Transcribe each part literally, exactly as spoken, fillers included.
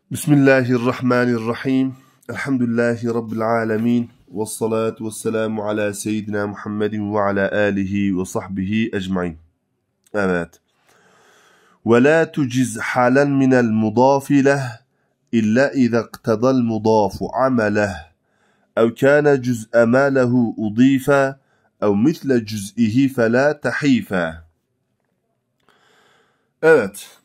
Bismillahirrahmanirrahim. Elhamdülillahi Rabbil alemin. Vessalatu vesselamu ala seyyidina Muhammedin ve ala alihi ve sahbihi ecmain. Evet. Ve la tuciz halen minel mudafi leh illa iza iqtadal mudafu ameleh ev kâne cüz'e mâ lehu udife ev misle cüz'ihi felâ tehife. Evet.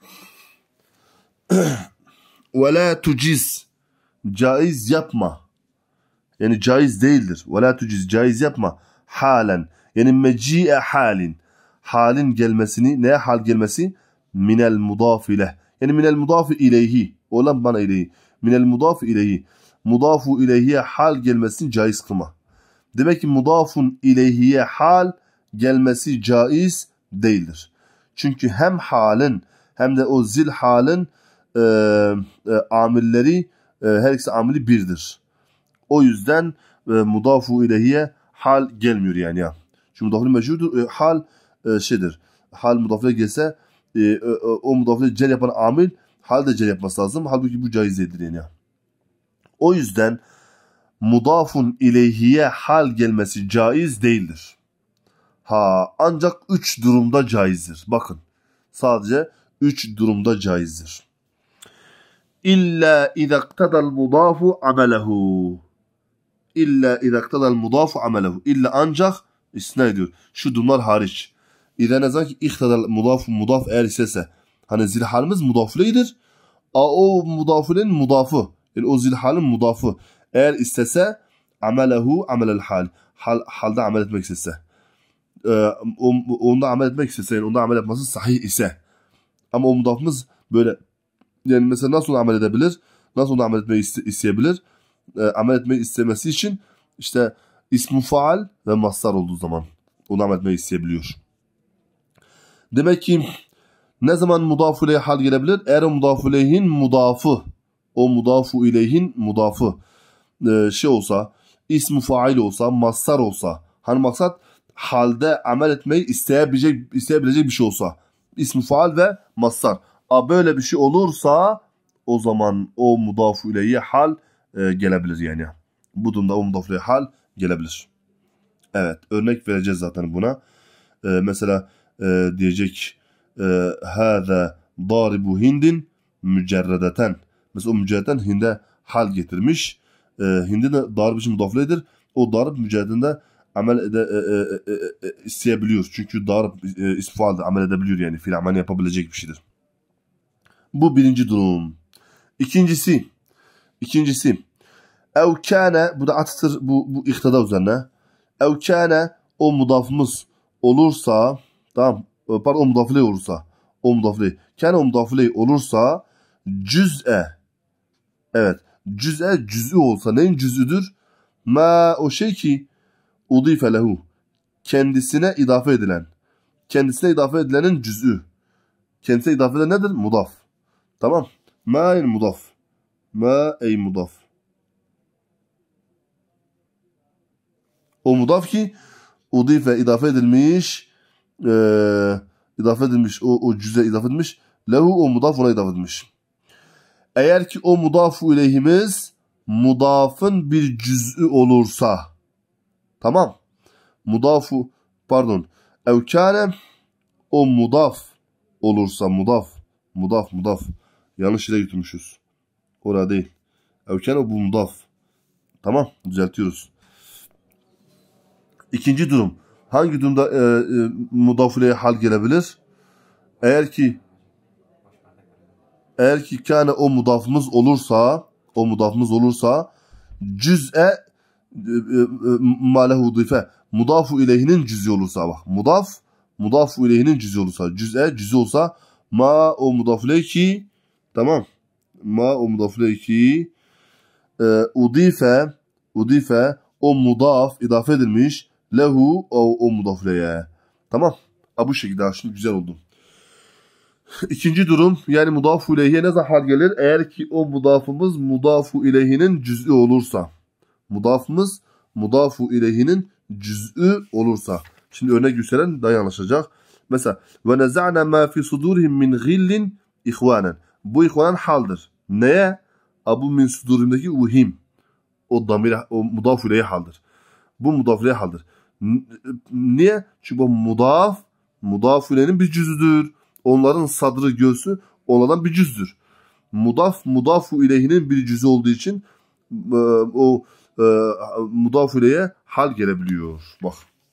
Ve la tuciz, caiz yapma. Yani caiz değildir. Ve la tuciz, caiz yapma. Halen, yani meci'e halin. Halin gelmesini, neye hal gelmesi? Minel mudafi leh. Yani minel mudafi ileyhi. Olan bana ileyhi. Minel mudafi ileyhi. Mudafu ileyhiye hal gelmesini caiz kılma. Demek ki mudafun ileyhiye hal gelmesi caiz değildir. Çünkü hem halin hem de o zil halin E, e, amilleri e, her ikisi amili birdir. O yüzden e, mudafu ileyhiye hal gelmiyor yani ya. Çünkü mudafı meşhurdur. E, hal e, şeydir. Hal mudafı gelse e, e, o mudafı cel yapan amil hal de cel yapması lazım. Halbuki bu caiz değildir yani ya. O yüzden mudafun ileyhiye hal gelmesi caiz değildir. Ha ancak üç durumda caizdir. Bakın. Sadece üç durumda caizdir. İlla izâ iqtadal mudafu amelehu. İlla izâ iqtadal mudafu amelehu. İlla ancak istisna ediyor. Şu durumlar hariç. İzâ ne zaman ki iqtadal mudafu mudaf eğer istese. Hani zilhalimiz mudafleydir. A o mudaflerin mudafı. Yani o zilhalin mudafı. Eğer istese amelehu amelel hal. hal halde amel etmek istese. Ee, onda amel etmek istese. Yani onda amel etmesi sahih ise. Ama o mudafımız böyle. Yani mesela nasıl onu amel edebilir? Nasıl onu amel etmeyi iste isteyebilir? E, amel etmeyi istemesi için işte ismu faal ve mastar olduğu zaman onu amel etmeyi isteyebiliyor. Demek ki ne zaman mudafu ileyhe hal gelebilir? Eğer o mudafu ileyhin mudafı, o mudafu ileyhin mudafı e, şey olsa, ismu faal olsa, mastar olsa, hani maksat halde amel etmeyi isteyebilecek, isteyebilecek bir şey olsa, ismu faal ve mastar. A böyle bir şey olursa o zaman o mudafu ileyhi hal e, gelebilir yani. Bu durumda o mudafu ileyhi hal gelebilir. Evet, örnek vereceğiz zaten buna. E, mesela e, diyecek hâzâ dâribu hindin mücerredeten. Mesela o mücerredeten hinde hal getirmiş. E, hindi de darib için mudafu ileyhidir. O darib mücerredinde amel ede, e, e, e, e, isteyebiliyor. Çünkü darib e, ismi faalde amel edebiliyor yani. Fiil amel yapabilecek bir şeydir. Bu birinci durum. İkincisi, ikincisi, ev kâne, bu da atıftır bu, bu iktada üzerine. Ev kâne, o mudafımız olursa, tamam, pardon o mudafile olursa, o mudafile, kâne o mudafile olursa, cüz'e, evet, cüz'e cüz'ü olsa, neyin cüz'üdür? Ma o şey ki, udife lehu, kendisine idafe edilen, kendisine idafe edilenin cüz'ü, kendisine idafe edilen nedir? Mudaf. Tamam. Ma ey mudaf. Ma ey mudaf. O mudaf ki udife idafe edilmiş e, idafe edilmiş o, o cüze idafe edilmiş lehu o mudaf ona idafe edilmiş. Eğer ki o mudafu ileyhimiz mudafın bir cüz'ü olursa tamam. Mudafu pardon evkâne o mudaf olursa mudaf mudaf mudaf yanlış yere götürmüşüz. Orada değil. Evkâne bu mudaf. Tamam. Düzeltiyoruz. İkinci durum. Hangi durumda e, e, mudafileye hal gelebilir? Eğer ki eğer ki kâne o mudafımız olursa o mudafımız olursa cüz'e e, e, mâlehu udife mudafu ileyhinin cüz'i olursa bak. Mudaf mudafu ileyhinin cüz'i olursa cüz'e cüz'i olsa ma o mudafile ki tamam. Ma o mudafile ki e, udife udife o mudaf idafe edilmiş lehu o, o mudafileye. Tamam. Ha, bu şekilde şimdi güzel oldu. İkinci durum yani mudafu ileyhiye ne zaman hal gelir? Eğer ki o mudafımız mudafu ileyhinin cüz'ü olursa. Mudafımız mudafu ileyhinin cüz'ü olursa. Şimdi örnek gösteren daha iyi anlaşılacak. Mesela ve neza'na ma fi sudurihim min gillin ihvanen. Bu ihvanen haldır. Neye? Abu min sudurindeki uhim. O damir, o mudaf ileyhi haldir. Bu mudaf ileyhi haldir. Niye? Çünkü bu mudaf, mudaf ileyhinin bir cüzüdür. Onların sadrı, göğsü onlardan bir cüzdür. Mudaf, mudafu ileyhinin bir cüzü olduğu için e, o e, mudaf ileyhe hal gelebiliyor. Bak.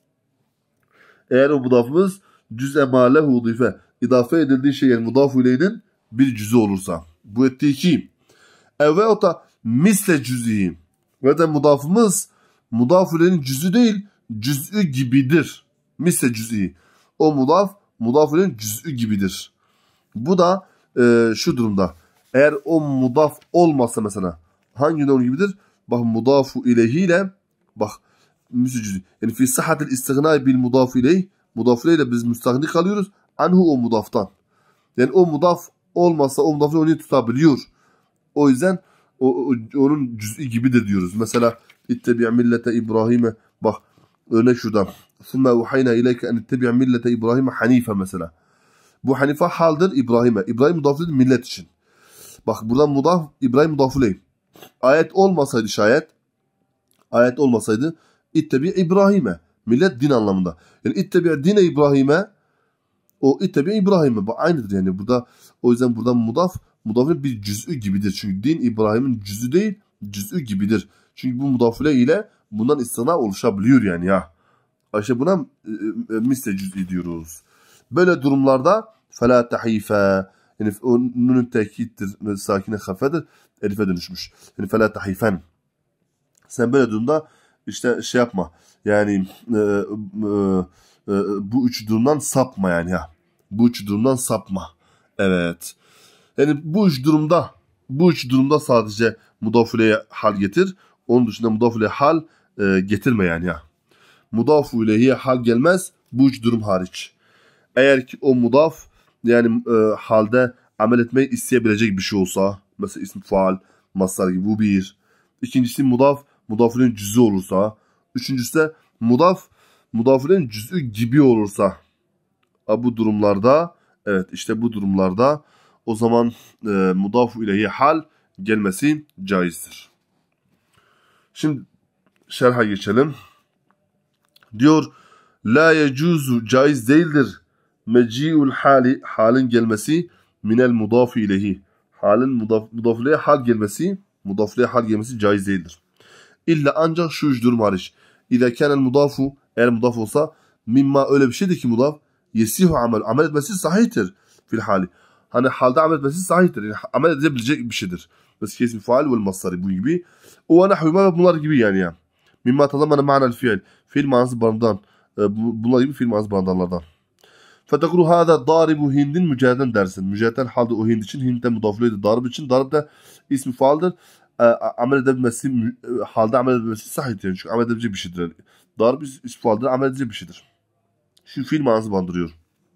Eğer o mudafımız cüz'e ma lehu udife, idafe edildiği şey yani mudaf ileyhinin bir cüzü olursa. Bu ettiği ki. Ev o da misle cüz'i. Ve de mudafımız mudaf ileyhinin cüzü değil, cüz'ü gibidir. Misle cüz'i. O mudaf, mudaf ileyhinin cüz'ü gibidir. Bu da e, şu durumda. Eğer o mudaf olmasa mesela hangi onun gibidir? Bak mudafu ileyhiyle bak misle cüz'i. Yani fi sıhhatil istigna bil mudaf ileyh. Mudaf ileyhle biz müstahni kalıyoruz. Anhu o mudaftan. Yani o mudaf olmasa o mudafı onu tutabiliyor. O yüzden o, o, onun cüz'i gibidir diyoruz. Mesela ittebi' millete İbrahim'e bak örnek şuradan. Sümme uhayna ileyke en ittebi' millete İbrahim'e hanife mesela. Bu hanife haldir İbrahim'e. İbrahim mudafıdır millet için. Bak buradan mudaf İbrahim mudafüleyim. Ayet olmasaydı şayet ayet olmasaydı ittebi' İbrahim'e. Millet din anlamında. Yani ittebi' dine İbrahim'e o ittebi' İbrahim'e. Bu aynıdır yani. Burada o yüzden buradan mudaf mudafın bir cüz'ü gibidir. Çünkü din İbrahim'in cüz'ü değil, cüz'ü gibidir. Çünkü bu mudafile ile bundan istina oluşabiliyor yani ya. İşte buna e, e, misle cüz'i diyoruz. Böyle durumlarda fela tahife yani onun tekittir, sakine hafedir, elife dönüşmüş. Yani fela tahifen. Sen böyle durumda işte şey yapma. Yani e, e, e, bu üç durumdan sapma yani ya. Bu üç durumdan sapma. Evet. Yani bu üç durumda bu üç durumda sadece mudafileye hal getir. Onun dışında mudafileye hal e, getirme yani ya. Mudafu ileyhiye hal gelmez bu üç durum hariç. Eğer ki o mudaf yani e, halde amel etmeyi isteyebilecek bir şey olsa mesela ism faal, masar gibi bu bir. İkincisi mudaf mudafilerin cüzü olursa. Üçüncüsü de mudaf mudafilerin cüzü gibi olursa. Bu durumlarda evet işte bu durumlarda o zaman e, mudafu ileyhi hal gelmesi caizdir. Şimdi şerha geçelim. Diyor la yecuzu caiz değildir. Meci'ul hali halin gelmesi minel mudafu ileyhi. Halin mudaf, mudaf ileyhi hal gelmesi mudaf ileyhi hal gelmesi caiz değildir. İlla ancak şu üç durum hariç. İza kanel mudafu eğer mudaf olsa mimma öyle bir şeydir ki mudaf yesihu amel. Amel etmesi sahihtir fil hali. Hani halde amel etmesi sahihtir. Yani amel edebilecek bir şeydir. Mesela kesin faal ve masari bu gibi. O nahvima bunlar gibi yani ya. Mimma tadamana ma'nel fiil. Fiil manası barındıran. Bunlar gibi fiil manası barındıranlardan. Fetekulu hâdâ dâribu hindin mücaheden dersin. Mücaheden halde o hind için. Hind'den mudafüleydi darb için. Darb da ismi faaldir. E, amel edebilmesi, halde amel edebilmesi sahihtir. Yani çünkü amel edebilecek bir şeydir. Darb ismi faaldir. Amel edebilecek bir şeydir. Şu fiil manası bandırıyor.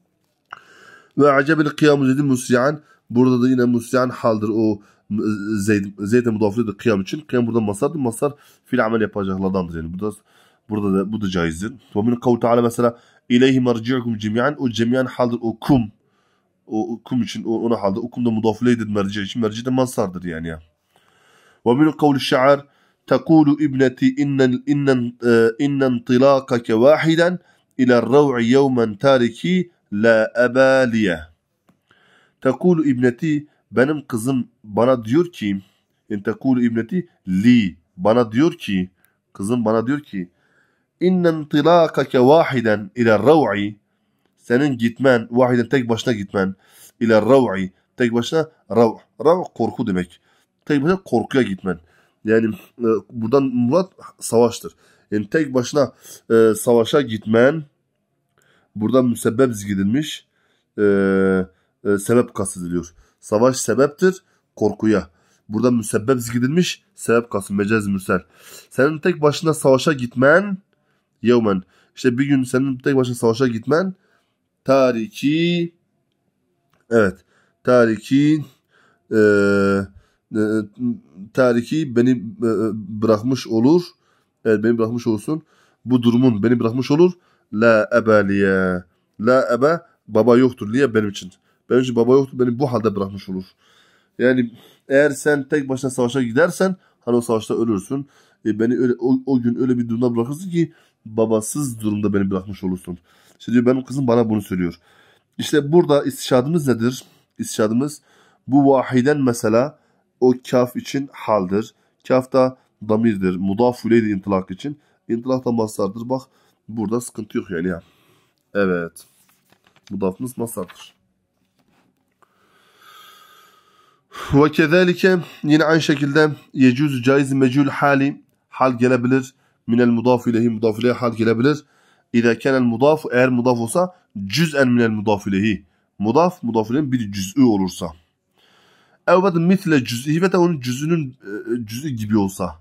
Ve acebil kıyamu zeydin musyan. Burada da yine musyan haldir o Zeyd, Zeyd'e mudafüleydi kıyam için. Kıyam burada masardır. Masar fiil amel yapacaklardandır. Yani burada, burada da bu da caizdir. Ve min kavlu teala mesela İleyhi merci'ukum cemiyan. O cemiyan haldir o kum. O kum için o, ona haldir. O kum da mudafüleydir merci için. Merci de masardır yani ya. Ve min kavlu şa'ar tekulu ibneti innen innen innen tilakake vahiden ila rav'i yevmen tariki la ebaliye. Tekulu ibneti benim kızım bana diyor ki yani tekulu ibneti li bana diyor ki kızım bana diyor ki innen tilakake vahiden ila rav'i senin gitmen vahiden tek başına gitmen ila rav'i tek başına rav rav korku demek. Tek başına korkuya gitmen. Yani e, buradan murat savaştır. Yani tek başına e, savaşa gitmen buradan müsebbep zikredilmiş e, e, sebep kastediliyor. Savaş sebeptir korkuya. Buradan müsebbep zikredilmiş sebep kastı mecaz mürsel. Senin tek başına savaşa gitmen yevmen. İşte bir gün senin tek başına savaşa gitmen tariki evet tariki e, e, tariki beni e, bırakmış olur. Evet beni bırakmış olsun. Bu durumun beni bırakmış olur. La ebaliye. La ebe baba yoktur diye benim için. Benim için baba yoktur beni bu halde bırakmış olur. Yani eğer sen tek başına savaşa gidersen hani o savaşta ölürsün. E beni öyle o, o gün öyle bir durumda bırakırsın ki babasız durumda beni bırakmış olursun. İşte diyor benim kızım bana bunu söylüyor. İşte burada istişadımız nedir? İstişadımız bu vahiden mesela o kaf için haldir. Kaf da damirdir. Mudaf ileyh intilak için. İntilak da masardır. Bak burada sıkıntı yok yani ya. Evet. Mudafımız masardır. Ve kezalike yine aynı şekilde yecuz caiz mecul hali hal gelebilir. Minel mudaf ileyhi mudaf ileyhi hal gelebilir. İza kenel mudaf eğer mudaf olsa cüz'en minel mudaf ileyhi. Mudaf mudaf ileyhin bir cüz'ü olursa. Evet misle cüz'i ve de onun cüz'ünün cüz'ü gibi olsa.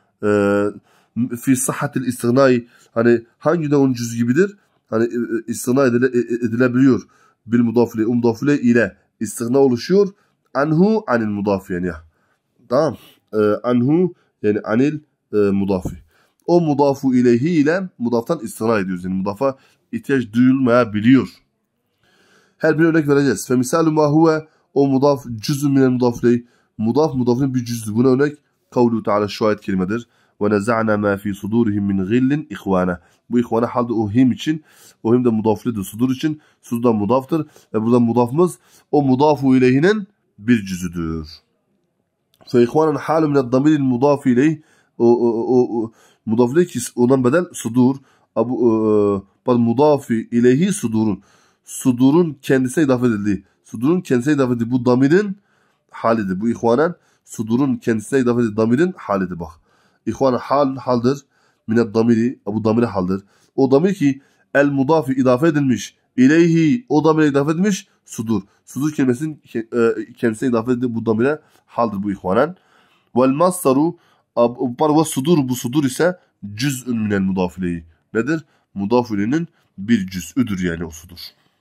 Fi sıhhatil istinai hani hangi de onun cüz'ü gibidir? Hani istina edile, edilebiliyor. Bil mudaf ileyhi mudaf ileyhi ile istina oluşuyor. Anhu anil mudafi yani. Tamam. Ee, anhu yani anil e, mudafi. O mudafu ileyhi ile mudaftan istina ediyoruz. Yani mudafa ihtiyaç duyulmayabiliyor. Her bir örnek vereceğiz. Fe misalu ma huve o mudaf cüz'ün minel mudaf ileyhi. Mudaf mudafın bir cüzdü. Buna örnek kavlu teala şu ayet kelimedir. Ve neza'na ma fi sudurihim min gillin ihvana. Bu ihvana halde o him için. O him de mudaflidir. Sudur için. Sudur da mudaftır. Ve burada mudafımız o mudafu ileyhinin bir cüzüdür. Fe ihvanen halu minel damiril mudafi ileyh. O, o, o, o mudaf ileyh ki ondan bedel sudur. Abu, e, mudafi ileyhi sudurun. Sudurun kendisine idafet edildiği. Sudurun kendisine idafet edildiği bu damirin halidir. Bu ihvanen sudurun kendisine idafet edildiği damirin halidir bak. İhvanen hal haldir. Minel damiri. Bu damiri haldir. O damir ki el mudafi idafe edilmiş. İleyhi o damire idafe edilmiş. Sudur. Sudur kelimesinin kendisine idafe edildiği bu damire haldir bu ihvanen. Vel masdaru ve sudur bu sudur ise cüz'ün minel mudafileyi. Nedir? Mudafilenin bir cüz'üdür yani o sudur.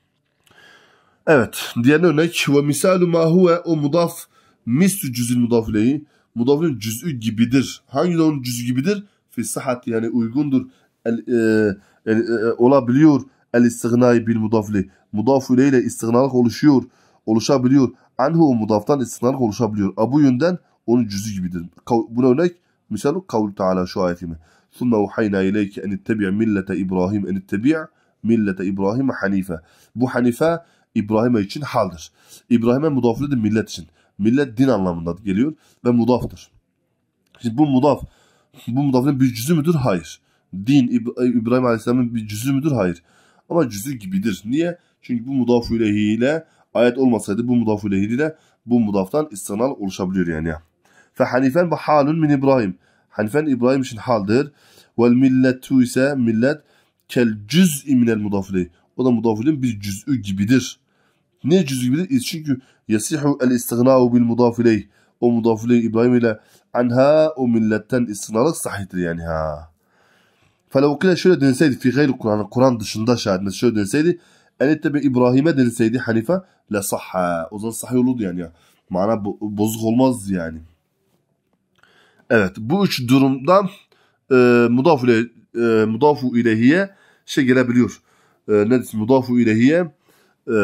Evet. Diğer örnek ve misalu ma huve o mudaf mislu cüz'ül mudafileyi. Mudafilin cüz'ü gibidir. Hangi de onun cüz'ü gibidir? Fi sıhhat yani uygundur. El, e, yani, e, olabiliyor. El istighnai bil mudafili. Mudaf ile istignalık oluşuyor. Oluşabiliyor. Anhu o mudaftan istignalık oluşabiliyor. A, bu yönden onun cüz'ü gibidir. Buna örnek misalu kavlu Teala şu ayetimi. Thumme uhayna ileyke en ittebi' millete İbrahim en ittebi' millete İbrahim hanife. Bu hanife İbrahim'e için haldir. İbrahim'e mudafilidir millet için. Millet din anlamında geliyor ve mudaftır. Şimdi bu mudaf, bu mudafın bir cüzü müdür? Hayır. Din İbrahim Aleyhisselam'ın bir cüzü müdür? Hayır. Ama cüzü gibidir. Niye? Çünkü bu mudaf-ı ileyhiyle ayet olmasaydı bu mudaf-ı ileyhiyle bu mudaftan istinal oluşabiliyor yani. Fe hanifen ve halun min İbrahim. Hanifen İbrahim için haldir. Vel milletu ise millet kel cüz'i minel mudaf-ı ileyhi. O da mudaf-ı ileyhin bir cüz'ü gibidir. Ne cüz'ü gibidir? Çünkü yasihu el istighna'u bil mudaf ileyh. O mudaf ileyh İbrahim ile anha o milletten istinalık sahihtir yani ha. Felev kile şöyle denseydi fi gayri Kur'an, Kur'an dışında şahit şöyle denseydi en ittebe İbrahim'e denseydi Hanife la sahha. O zaman sahih olurdu yani ya. Mana bo bozuk olmazdı yani. Evet bu üç durumda e, mudafu ile e, mudafu ileyhiye şey gelebiliyor. E, ne mudafu ileyhiye e,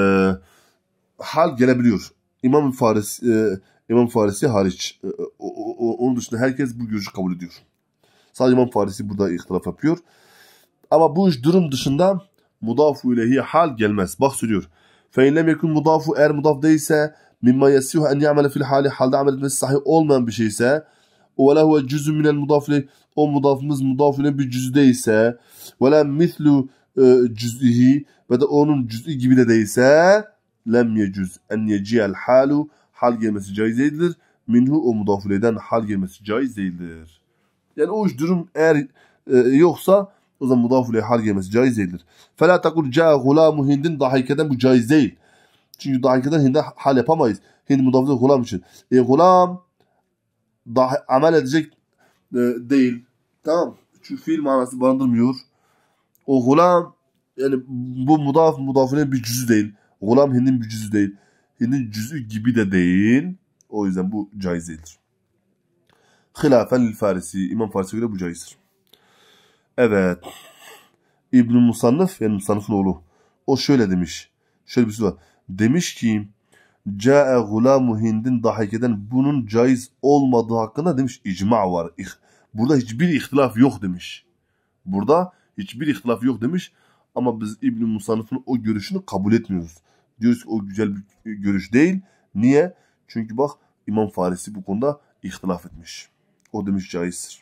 hal gelebiliyor. İmam Farisi e, İmam Farisi hariç. E, o, o, onun dışında herkes bu görüşü kabul ediyor. Sadece İmam Farisi burada ihtilaf yapıyor. Ama bu üç durum dışında mudafu ileyhi hal gelmez. Bak söylüyor. Fe in lem yekun mudafu eğer mudaf değilse mimma yesihu en ya'mele fil hali halde amel etmesi sahih olmayan bir şeyse ve la huve cüz'ün minel mudaf ileyh o mudafımız mudaf ileyh bir cüz'ü değilse ve la mislu cüz'ihi ve de onun cüz'ü gibi de değilse lem yecüz en yeciyel halu hal gelmesi caiz değildir. Minhu o mudaf ileyh'den hal gelmesi caiz değildir. Yani o üç durum eğer e, yoksa o zaman mudaf ileyh hal gelmesi caiz değildir. Fela takul ca'a gulamu hindin dahikeden bu caiz değil. Çünkü dahikeden hinde hal yapamayız. Hind mudaf ileyh gulam için. E gulam dah amel edecek e, değil. Tamam. Çünkü fiil manası barındırmıyor. O gulam yani bu mudaf mudaf ileyh bir cüzü değil. Gulam hindin bir cüzü değil. Hindin cüzü gibi de değil. O yüzden bu caiz değildir. Hilafen lil Farisi. İmam Farisi'ye göre bu caizdir. Evet. İbn-i Musannif yani Musannif'in oğlu. O şöyle demiş. Şöyle bir şey var. Demiş ki Câe gulâmu Hind'in dahikeden bunun caiz olmadığı hakkında demiş icma var. Burada hiçbir ihtilaf yok demiş. Burada hiçbir ihtilaf yok demiş. Ama biz İbn-i Musannif'in o görüşünü kabul etmiyoruz. Diyoruz ki o güzel bir görüş değil. Niye? Çünkü bak İmam Farisi bu konuda ihtilaf etmiş. O demiş caizdir.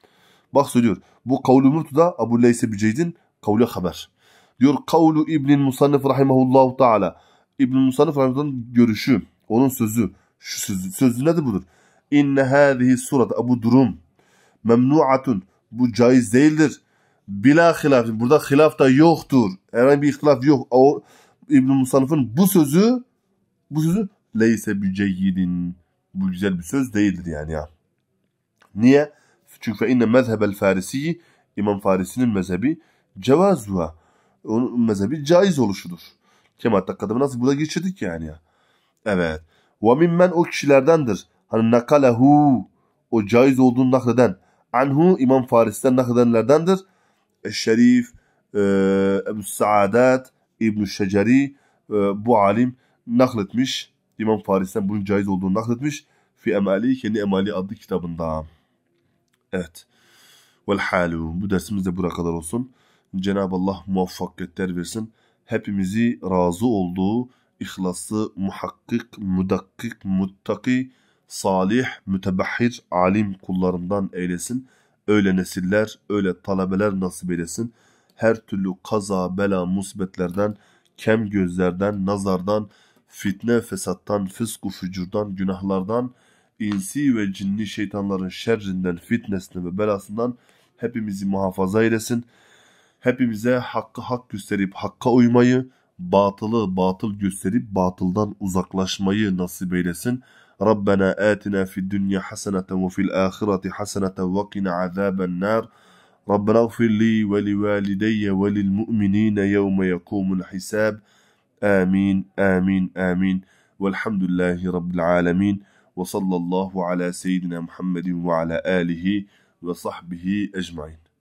Bak söylüyor. Bu kavlu murtuda Ebu Leyse Büceyd'in kavlu haber. Diyor kavlu İbn-i Musannif rahimahullahu teala. İbn-i Musannif rahimahullah'ın görüşü, onun sözü, şu sözü, sözü nedir budur? İnne hâzihi surat, bu durum memnuatun, bu caiz değildir. Bila hilafin, burada hilaf da yoktur. Herhangi bir ihtilaf yok. O İbn-i Musannif'in bu sözü, bu sözü leyse büceyyidin, bu güzel bir söz değildir yani ya. Niye? Çünkü fe inne mezhebel farisi, İmam Farisi'nin mezhebi cevazuha. Onun mezhebi caiz oluşudur. Kemal Takkadım'ı nasıl burada geçirdik yani ya. Evet. Ve mimmen o kişilerdendir. Hani nakalehu, o caiz olduğunu nakleden. Anhu, İmam Farisi'den nakledenlerdendir. Eşşerif, e, Ebu Saadat, İbn-i Şeceri, e, bu alim nakletmiş. İmam Farisi'den bunun caiz olduğunu nakletmiş. Fi Emali, kendi Emali adlı kitabında. Evet. Velhalu. Bu dersimiz de buraya kadar olsun. Cenab-ı Allah muvaffakiyetler versin. Hepimizi razı olduğu, ihlaslı, muhakkik, mudakkik, muttaki, salih, mütebahhir, alim kullarından eylesin. Öyle nesiller, öyle talebeler nasip eylesin. Her türlü kaza, bela, musibetlerden, kem gözlerden, nazardan, fitne, fesattan, fısku, fücurdan, günahlardan, insi ve cinni şeytanların şerrinden, fitnesinden ve belasından hepimizi muhafaza eylesin. Hepimize hakkı hak gösterip hakka uymayı, batılı batıl gösterip batıldan uzaklaşmayı nasip eylesin. Rabbena atina fid dunya haseneten ve fil ahireti haseneten ve qina azaben nar. Rabbena gfir li ve li valideyye ve lil mu'minine yevme yekumul hisab. Amin, amin, amin. Velhamdülillahi Rabbil alemin. Ve sallallahu ala seyyidina Muhammedin ve ala alihi ve sahbihi ecmain.